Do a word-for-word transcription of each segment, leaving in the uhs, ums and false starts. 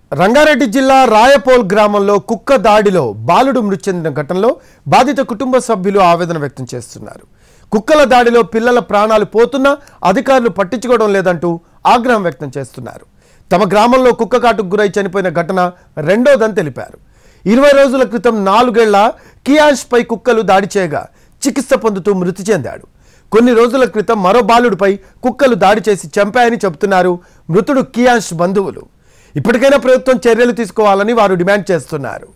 రంగారెడ్డి జిల్లా రాయపోల్ గ్రామంలో కుక్క దాడిలో బాలుడు మృతి చెందిన ఘటనలో బాధిత కుటుంబ సభ్యులు ఆవేదన వ్యక్తం చేస్తున్నారు. కుక్కల దాడిలో పిల్లల ప్రాణాలు పోతున్నా అధికారులు పట్టించుకోవడం లేదంటూ ఆగ్రహం వ్యక్తం చేస్తున్నారు. తమ గ్రామంలో కుక్క కాటుకు గురై చనిపోయిన ఘటన రెండోదని తెలిపారు. ఇరవై రోజుల క్రితం నాలుగేళ్ల కియాష్ పై కుక్కలు దాడి చేయగా చికిత్స పొందుతూ మృతి చెందాడు. కొన్ని రోజుల క్రితం మరో బాలుడిపై కుక్కలు దాడి చేసి చంపాయని చెబుతున్నారు మృతుడు కియాష్ బంధువులు. ఇప్పటికైనా ప్రభుత్వం చర్యలు తీసుకోవాలని వారు డిమాండ్ చేస్తున్నారు.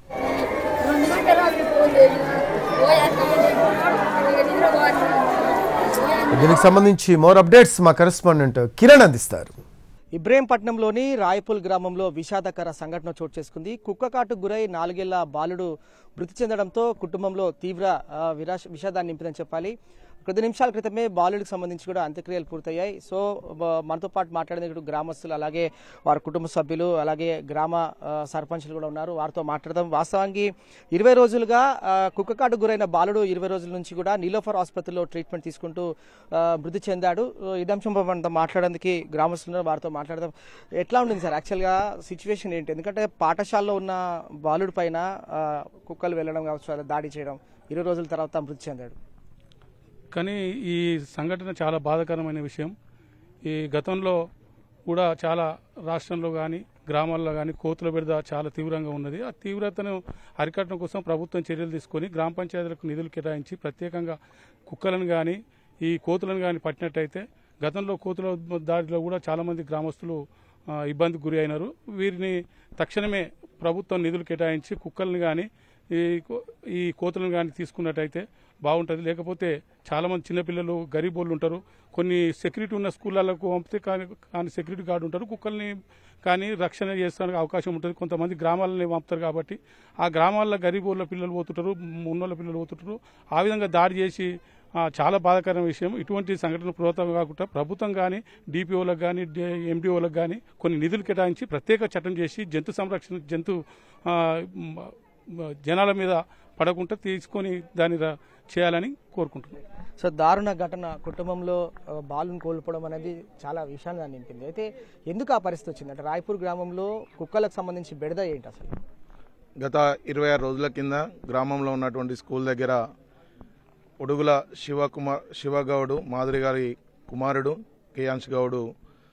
దీనికి సంబంధించి మోర్ అప్డేట్స్ మా కరెస్పాండెంట్ కిరణ్ అందిస్తారు. ఇబ్రహీంపట్నంలోని రాయపూల్ గ్రామంలో విషాదకర సంఘటన చోటు చేసుకుంది. కుక్క కాటుకు గురై నాలుగేళ్ల బాలుడు మృతి చెందడంతో కుటుంబంలో తీవ్ర విషాదాన్ని నింపిందని చెప్పాలి. కొద్ది నిమిషాల క్రితమే బాలుడికి సంబంధించి కూడా అంత్యక్రియలు పూర్తయ్యాయి. సో మనతో పాటు మాట్లాడిన గ్రామస్తులు, అలాగే వారి కుటుంబ సభ్యులు, అలాగే గ్రామ సర్పంచ్లు కూడా ఉన్నారు. వారితో మాట్లాడదాం. వాస్తవానికి ఇరవై రోజులుగా కుక్క కాటుకు గురైన బాలుడు ఇరవై రోజుల నుంచి కూడా నీలోఫర్ ఆసుపత్రిలో ట్రీట్మెంట్ తీసుకుంటూ మృతి చెందాడు. ఇదే అంశంపై మనతో మాట్లాడడానికి గ్రామస్తులు, వారితో మాట్లాడదాం. ఎట్లా ఉంటుంది సార్ యాక్చువల్గా సిచ్యువేషన్ ఏంటి? ఎందుకంటే పాఠశాలలో ఉన్న బాలుడి పైన కుక్కలు వెళ్ళడం కావచ్చు, దాడి చేయడం, ఇరవై రోజుల తర్వాత మృతి చెందాడు. కానీ ఈ సంఘటన చాలా బాధాకరమైన విషయం. ఈ గతంలో కూడా చాలా రాష్ట్రంలో కానీ గ్రామాల్లో కానీ కోతుల బెడద చాలా తీవ్రంగా ఉన్నది. ఆ తీవ్రతను అరికట్టడం కోసం ప్రభుత్వం చర్యలు తీసుకొని గ్రామ పంచాయతీలకు నిధులు కేటాయించి ప్రత్యేకంగా కుక్కలను కానీ ఈ కోతులను కానీ పట్టినట్టయితే, గతంలో కోతుల దాడిలో కూడా చాలామంది గ్రామస్తులు ఇబ్బందికి గురి అయినారు. వీరిని తక్షణమే ప్రభుత్వం నిధులు కేటాయించి కుక్కలను కానీ ఈ ఈ కోతులను కానీ తీసుకున్నట్టయితే బాగుంటుంది. లేకపోతే చాలామంది చిన్నపిల్లలు గరీబ్ వాళ్ళు ఉంటారు. కొన్ని సెక్యూరిటీ ఉన్న స్కూళ్ళకు పంపితే కానీ కానీ సెక్యూరిటీ గార్డు ఉంటారు, కుక్కల్ని కానీ రక్షణ చేస్తానికి అవకాశం ఉంటుంది. కొంతమంది గ్రామాలని పంపుతారు కాబట్టి ఆ గ్రామాల్లో గరీబ్ వాళ్ళ పిల్లలు పోతుంటారు, ఉన్నోళ్ళ పిల్లలు పోతుంటారు. ఆ విధంగా దాడి చేసి చాలా బాధాకరమైన విషయం. ఇటువంటి సంఘటన పురోగతం కాకుండా ప్రభుత్వం కానీ డిపిఓలకు కానీ ఎండిఓలకు కానీ కొన్ని నిధులు కేటాయించి ప్రత్యేక చట్టం చేసి జంతు సంరక్షణ జంతు జనాల మీద పడకుండా తీసుకొని దాన్ని చేయాలని కోరుకుంటున్నాను. సో దారుణ ఘటన, కుటుంబంలో బాలుని కోల్పోవడం అనేది చాలా విషయాన్ని నింపింది. అయితే ఎందుకు ఆ పరిస్థితి వచ్చింది అంటే రాయపూర్ గ్రామంలో కుక్కలకు సంబంధించి బెడద ఏంటి అసలు? గత ఇరవై ఆరు రోజుల కింద గ్రామంలో ఉన్నటువంటి స్కూల్ దగ్గర ఉడుగుల శివకుమార్ శివగౌడు మాధురి గారి కుమారుడు కియాన్స్ గౌడు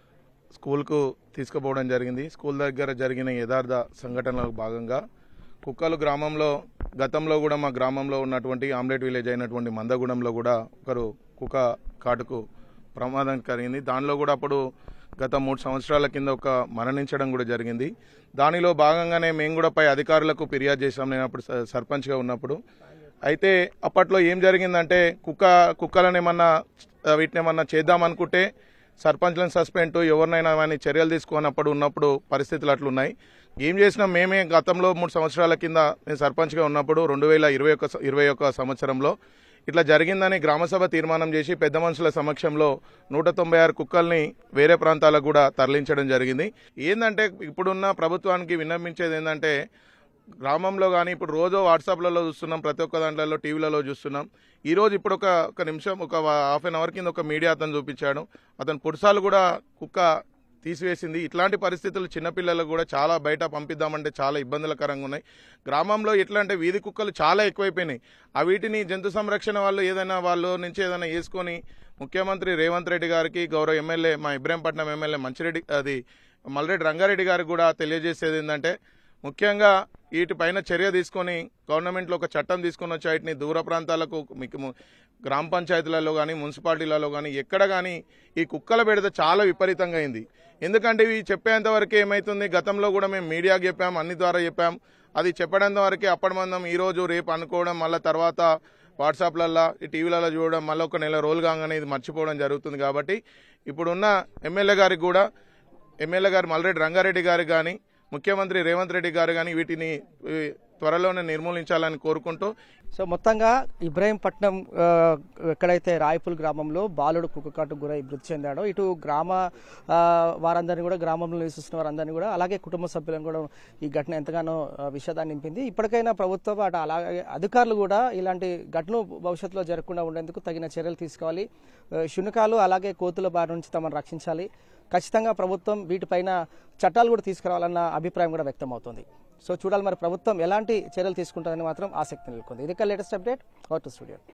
స్కూల్కు తీసుకుపోవడం జరిగింది. స్కూల్ దగ్గర జరిగిన యథార్థ సంఘటనలకు భాగంగా కుక్కలు గ్రామంలో గతంలో కూడా మా గ్రామంలో ఉన్నటువంటి ఆమ్లెట్ విలేజ్ అయినటువంటి మందగూడెంలో కూడా ఒకరు కుక్క కాటుకు ప్రమాదం కలిగింది. దానిలో కూడా అప్పుడు గత మూడు సంవత్సరాల కింద ఒక మరణించడం కూడా జరిగింది. దానిలో భాగంగానే మేము కూడా పై అధికారులకు ఫిర్యాదు చేశాం, నేను అప్పుడు సర్పంచ్గా ఉన్నప్పుడు. అయితే అప్పట్లో ఏం జరిగిందంటే కుక్క కుక్కలను ఏమన్నా వీటిని ఏమన్నా చేద్దామనుకుంటే సర్పంచ్లను సస్పెండ్, ఎవరినైనా కానీ చర్యలు తీసుకున్నప్పుడు ఉన్నప్పుడు పరిస్థితులు అట్లున్నాయి. ఏం చేసినా మేమే గతంలో మూడు సంవత్సరాల కింద నేను సర్పంచ్గా ఉన్నప్పుడు రెండు వేల ఇరవై ఒక్క ఇరవై ఒక్క సంవత్సరంలో ఇట్లా జరిగిందని గ్రామసభ తీర్మానం చేసి పెద్ద మనుషుల సమక్షంలో నూట తొంభై ఆరు కుక్కల్ని వేరే ప్రాంతాలకు కూడా తరలించడం జరిగింది. ఏంటంటే ఇప్పుడున్న ప్రభుత్వానికి విన్నవించేది ఏంటంటే, గ్రామంలో కానీ ఇప్పుడు రోజు వాట్సాప్లలో చూస్తున్నాం, ప్రతి ఒక్క దాంట్లో టీవీలలో చూస్తున్నాం. ఈరోజు ఇప్పుడు ఒక ఒక నిమిషం ఒక హాఫ్ అన్ అవర్ కింద ఒక మీడియా అతను చూపించాడు, అతను పురుషాలు కూడా కుక్క తీసివేసింది. ఇట్లాంటి పరిస్థితులు చిన్నపిల్లలకు కూడా చాలా బయట పంపిద్దామంటే చాలా ఇబ్బందులకరంగా ఉన్నాయి. గ్రామంలో ఎట్లా అంటే వీధి కుక్కలు చాలా ఎక్కువైపోయినాయి. ఆ వీటిని జంతు సంరక్షణ వాళ్ళు ఏదైనా వాళ్ళు నుంచి ఏదైనా వేసుకొని ముఖ్యమంత్రి రేవంత్ రెడ్డి గారికి, గౌరవ ఎమ్మెల్యే మా ఇబ్రహీంపట్నం ఎమ్మెల్యే మంచిరెడ్డి అది మల్రెడ్డి రంగారెడ్డి గారికి కూడా తెలియజేసేది ఏంటంటే, ముఖ్యంగా వీటిపైన చర్య తీసుకొని గవర్నమెంట్లో ఒక చట్టం తీసుకొని వచ్చి వాటిని దూర ప్రాంతాలకు మీకు గ్రామ పంచాయతీలలో కానీ మున్సిపాలిటీలలో కానీ ఎక్కడ కానీ ఈ కుక్కల బెడద చాలా విపరీతంగా అయింది. ఎందుకంటే ఇవి చెప్పేంత వరకు ఏమవుతుంది, గతంలో కూడా మేము మీడియాకి చెప్పాం, అన్ని ద్వారా చెప్పాం, అది చెప్పడంత వరకే అప్పటి మందం ఈరోజు రేపు అనుకోవడం, మళ్ళీ తర్వాత వాట్సాప్లల్లో ఈ టీవీలలో చూడడం, మళ్ళీ ఒక నెల రోజులు కాగానే ఇది మర్చిపోవడం జరుగుతుంది. కాబట్టి ఇప్పుడున్న ఎమ్మెల్యే గారికి కూడా ఎమ్మెల్యే గారు మల్రెడ్డి రంగారెడ్డి గారికి కానీ ముఖ్యమంత్రి రేవంత్ రెడ్డి గారు కానీ వీటిని త్వరలోనే నిర్మూలించాలని కోరుకుంటూ, సో మొత్తంగా ఇబ్రహీంపట్నం ఎక్కడైతే రాయపూల్ గ్రామంలో బాలుడు కుక్క కాటుకు గురై మృతి చెందాడో, ఇటు గ్రామ వారందరినీ కూడా గ్రామంలో నివసిస్తున్న వారందరినీ కూడా అలాగే కుటుంబ సభ్యులను కూడా ఈ ఘటన ఎంతగానో విషాదాన్ని నింపింది. ఇప్పటికైనా ప్రభుత్వం అటు అలాగే అధికారులు కూడా ఇలాంటి ఘటన భవిష్యత్తులో జరగకుండా ఉండేందుకు తగిన చర్యలు తీసుకోవాలి. శునకాలు అలాగే కోతుల బారి నుంచి తమను రక్షించాలి. ఖచ్చితంగా ప్రభుత్వం వీటిపైన చట్టాలు కూడా తీసుకురావాలన్న అభిప్రాయం కూడా వ్యక్తం అవుతుంది. సో చూడాలి మరి ప్రభుత్వం ఎలాంటి చర్యలు తీసుకుంటుందని మాత్రం ఆసక్తి నెలకొంది. ఇది latest update. Out to studio.